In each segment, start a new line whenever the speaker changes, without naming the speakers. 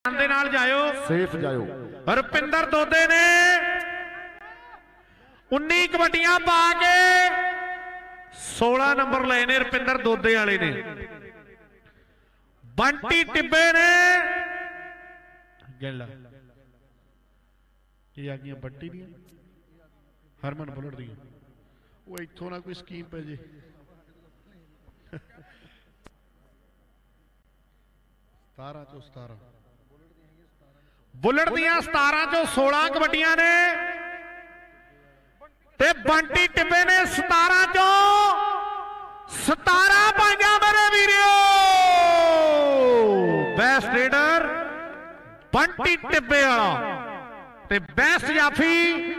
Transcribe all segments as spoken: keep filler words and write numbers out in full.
ਦੇ ਨਾਲ ਜਾਇਓ
ਸੇਫ ਜਾਇਓ।
ਰੁਪਿੰਦਰ ਦੋਦੇ ਨੇ उन्नीस कबड्डियां पा के सोलह नंबर लए ने रुपिंदर दोदे वाले ने। बंटी टिब्बे ने गैला ये आ गई बंटी दी हरमन बुलट दी वो इथों ना कोई स्कीम पे जी सतारह चो सतारह बुलट दियां सतारह चो सोलह कबड्डियां ने ते बंटी टिब्बे ने सतारह चो सतारह पाइया मेरे वीरियो। बेस्ट रेडर बंटी टिब्बे वाला ते बेस्ट जाफी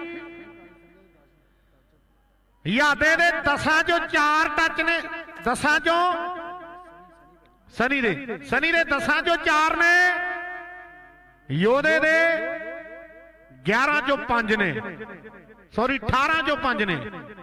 यादे दे दसा चो चार टच ने दसा चो सनी दे सनी दे दसा चो चार ने योधे दे ग्यारह चो पांच ने सॉरी अठारह चो पांच ने।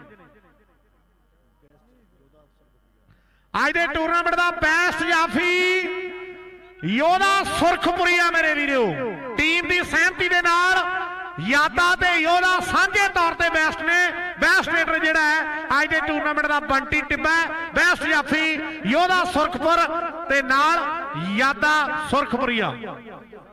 आज दे टूरनामेंट दा बेस्ट जाफी योधा सुरखपुरिया मेरे वीरो। टीम की सहमति दे नाल यादा ते योधा सांझे तौर ते बेस्ट ने। बेस्ट रेडर जिहड़ा है आज दे टूरनामेंट दा बंटी टिब्बा। बेस्ट जाफी योधा सुरखपुर ते नाल यादा सुरखपुरिया।